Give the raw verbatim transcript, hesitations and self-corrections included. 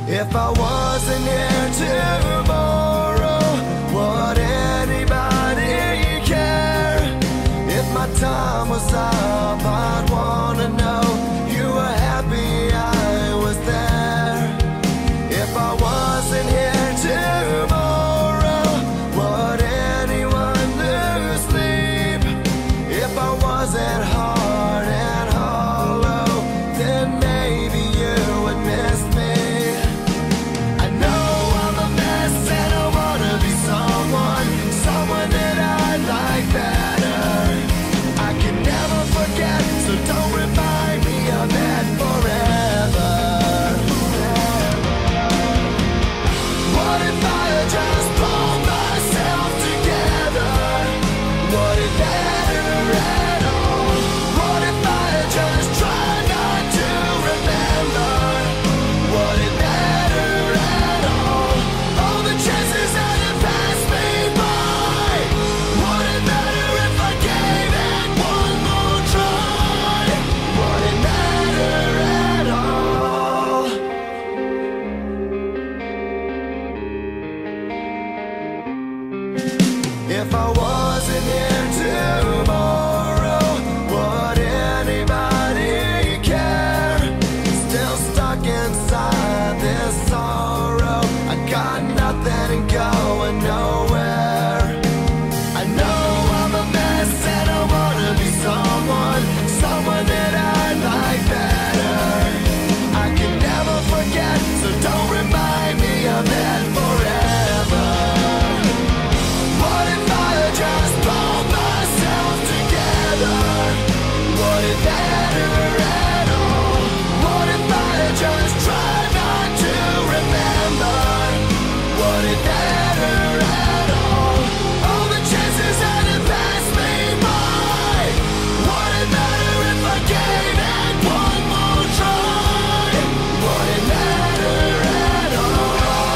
If I wasn't here tomorrow, would anybody care? If my time was up, I'd wanna know you were happy I was there. If I wasn't here tomorrow, would anyone lose sleep? If I wasn't hard and hollow, then maybe you would miss me. I know I'm a mess and I wanna be someone, someone that I like better. I can never forget, so don't remind me of it forever. What if I had just pulled myself together? Would it matter at all? What if I had just tried not to remember? Would it matter at all? All the chances that have passed me by. Would it matter if I gave it one more try? Would it matter at all? If I wasn't here to